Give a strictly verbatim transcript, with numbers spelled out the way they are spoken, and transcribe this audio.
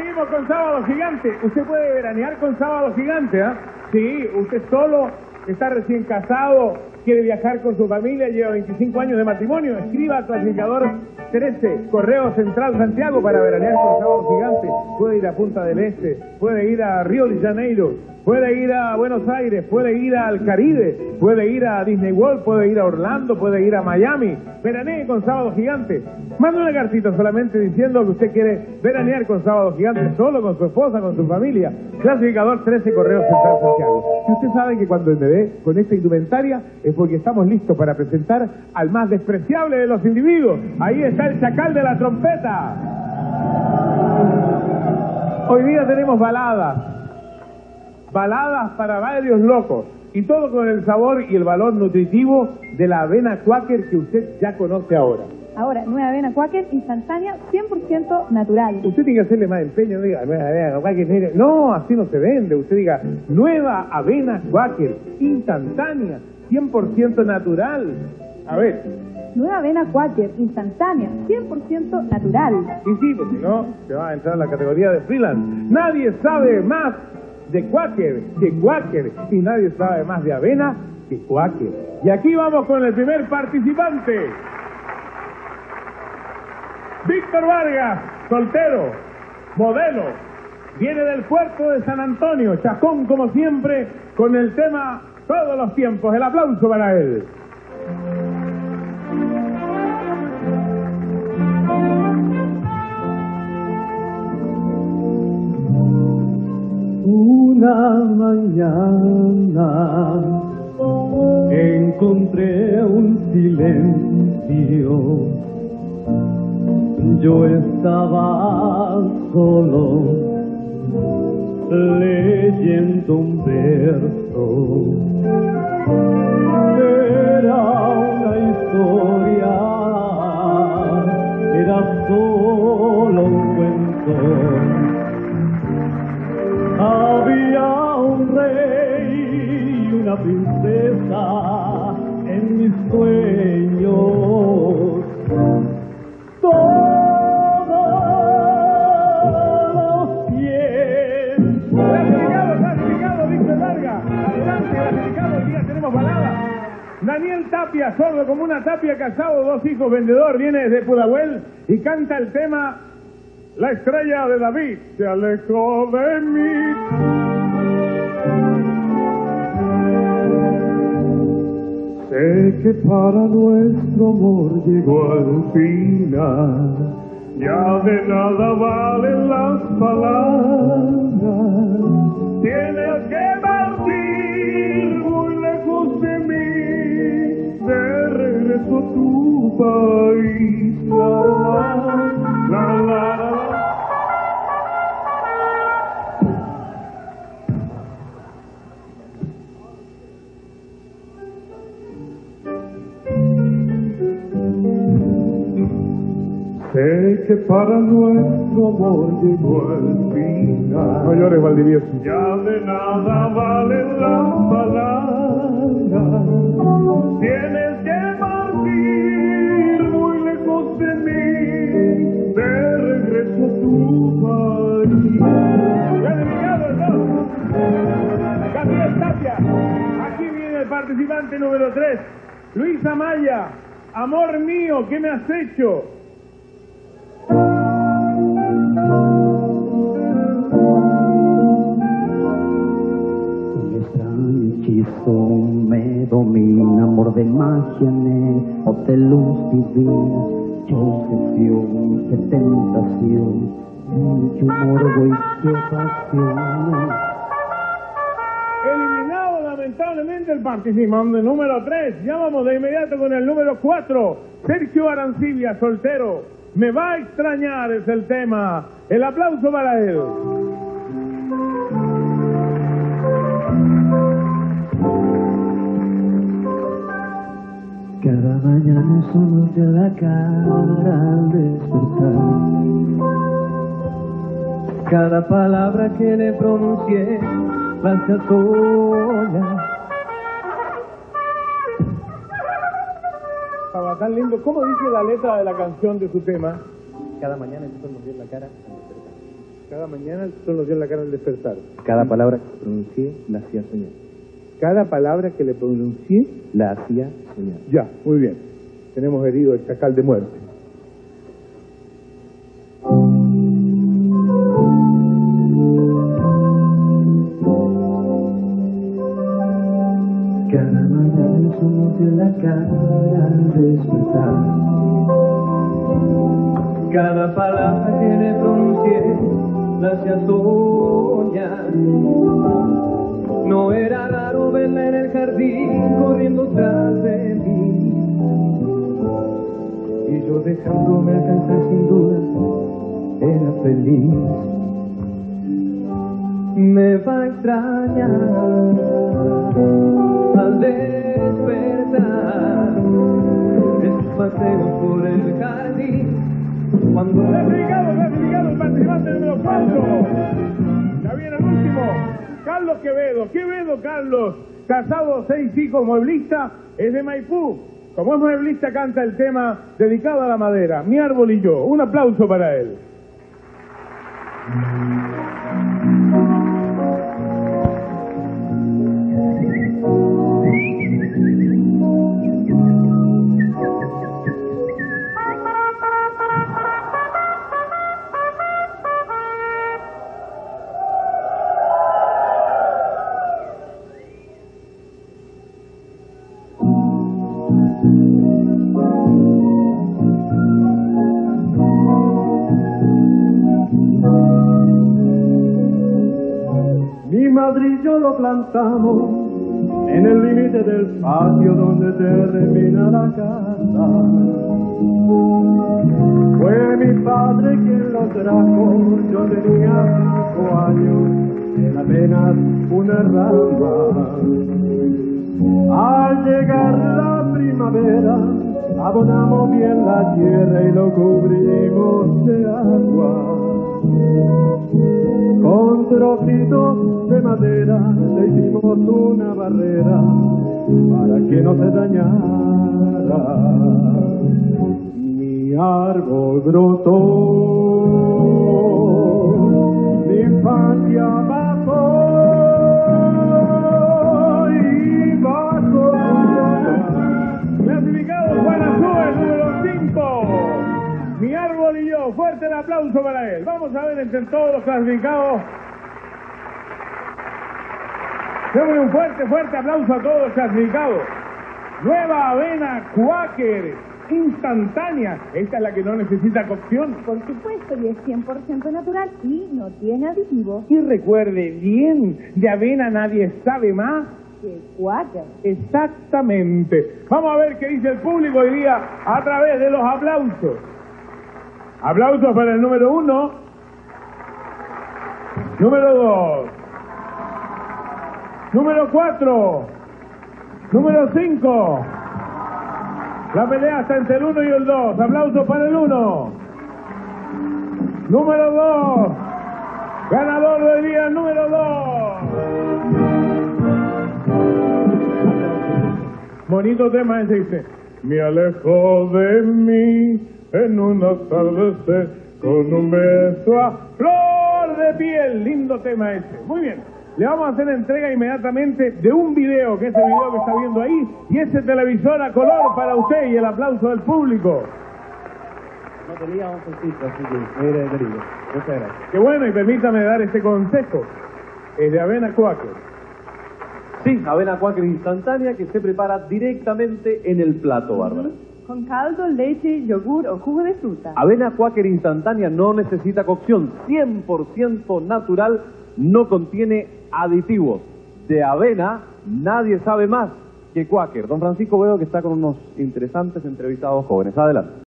Seguimos con Sábado Gigante. Usted puede veranear con Sábado Gigante, ¿ah? ¿eh? Sí, usted solo, está recién casado, quiere viajar con su familia, lleva veinticinco años de matrimonio. Escriba a clasificador trece, Correo Central Santiago, para veranear con Sábado Gigante. Puede ir a Punta del Este, puede ir a Río de Janeiro, puede ir a Buenos Aires, puede ir al Caribe, puede ir a Disney World, puede ir a Orlando, puede ir a Miami. Veranee con Sábado Gigante. Manda una cartita solamente diciendo que usted quiere veranear con Sábado Gigante, solo con su esposa, con su familia. Clasificador trece, Correo Central Santiago. Y usted sabe que cuando me ve con esta indumentaria es porque estamos listos para presentar al más despreciable de los individuos. Ahí está el chacal de la trompeta. Hoy día tenemos baladas. Baladas para varios locos. Y todo con el sabor y el valor nutritivo de la avena Quaker que usted ya conoce ahora. Ahora, nueva avena Quaker instantánea, cien por ciento natural. Usted tiene que hacerle más empeño, no diga, nueva avena Quaker. No, así no se vende. Usted diga, nueva avena Quaker instantánea, cien por ciento natural. A ver. Nueva avena Quaker instantánea, cien por ciento natural. Y sí, porque no, se va a entrar en la categoría de freelance. Nadie sabe más de Quaker que Quaker, y nadie sabe más de avena que Quaker. Y aquí vamos con el primer participante. Víctor Vargas, soltero, modelo, viene del puerto de San Antonio, chacón como siempre, con el tema Todos los Tiempos. El aplauso para él. Una mañana encontré un silencio. Yo estaba solo leyendo un verso. Era una historia, era solo un cuento. Había un rey y una princesa en mis sueños. Todos los tiempos. Clasificado, clasificado, Víctor Vargas. Adelante, clasificado, hoy día tenemos balada. Daniel Tapia, sordo como una tapia, casado, dos hijos, vendedor, viene desde Pudahuel y canta el tema La estrella de David se alejó de mí. Sé que para nuestro amor llegó al final. Ya de nada valen las palabras. Tienes que partir muy lejos de mí, de regreso a tu país. La, la, la, la. Sé que para nuestro amor llegó al final. No llores, Valdivieso. Ya de nada valen las palabras. Tienes que partir muy lejos de mí, de regreso a tu país. ¡Clasificado, entonces! Gabriel Tapia. Aquí viene el participante número tres. Luis Amaya. Amor mío, ¿qué me has hecho? Me domina, amor de magia, o de luz divina, yo obsesión, qué tentación, mucho morbo y qué pasión. Eliminado lamentablemente el participante número tres. Ya vamos de inmediato con el número cuatro. Sergio Arancibia, soltero. Me va a extrañar es el tema. El aplauso para él. Cada mañana solo de la cara al despertar. Cada palabra que le pronuncié basta sola. Estaba tan lindo. ¿Cómo dice la letra de la canción de su tema? Cada mañana empiezo a mover la cara al despertar. Cada mañana son los días la cara al despertar. Cada palabra que pronuncié la hacía soñar. Cada palabra que le pronuncié, La hacía soñar. ya, muy bien. Tenemos herido el chacal de muerte. Cada mañana el sol de la cara al despertar. Cada palabra que le pronuncié la hacía soñar. No era raro verla en el jardín corriendo tras de mí. Y yo dejándome alcanzar sin duda era feliz. Me va a extrañar al despertar de sus paseos por el jardín. Cuando Clasificado, clasificado el participante número cuatro. Ya viene el último. Carlos Quevedo. Quevedo Carlos, casado, seis hijos, mueblista, es de Maipú. Como es mueblista, canta el tema dedicado a la madera, Mi árbol y yo. Un aplauso para él. Mi madre y yo lo plantamos en el límite del patio donde termina la casa. Fue mi padre quien lo trajo, yo tenía cinco años, en apenas una rama. Al llegar la primavera, abonamos bien la tierra y lo cubrimos de agua. Con trocitos de madera le hicimos una barrera para que no se dañara. Mi árbol brotó, mi infancia pasó y pasó. Clasificado Juan Azúa, número cinco. Mi árbol y yo. Fuerte el aplauso para él. Vamos a ver entre todos los clasificados. Démosle un fuerte, fuerte aplauso a todos los clasificados. Nueva avena Quaker, instantánea. Esta es la que no necesita cocción. Por supuesto, y es cien por ciento natural y no tiene aditivos. Y recuerde bien, de avena nadie sabe más. Que Quaker. Exactamente. Vamos a ver qué dice el público hoy día a través de los aplausos. Aplausos para el número uno. Número dos. Número cuatro. Número cinco. La pelea está entre el uno y el dos. Aplausos para el uno. Número dos. Ganador del día, número dos. Bonito tema ese, dice. Me alejo de mí en un atardecer con un beso a flor de piel. Lindo tema ese. Muy bien. Le vamos a hacer entrega inmediatamente de un video, que es el video que está viendo ahí, y ese televisor a color para usted y el aplauso del público. No tenía un poquito, así que era querido. Muchas gracias. Qué bueno, y permítame dar este consejo. Es de avena Quaker. Sí, avena Quaker instantánea que se prepara directamente en el plato, Bárbara. Con caldo, leche, yogur o jugo de fruta. Avena Quaker instantánea no necesita cocción, cien por ciento natural, no contiene aditivos. De avena nadie sabe más que Quaker. Don Francisco, veo que está con unos interesantes entrevistados jóvenes. Adelante.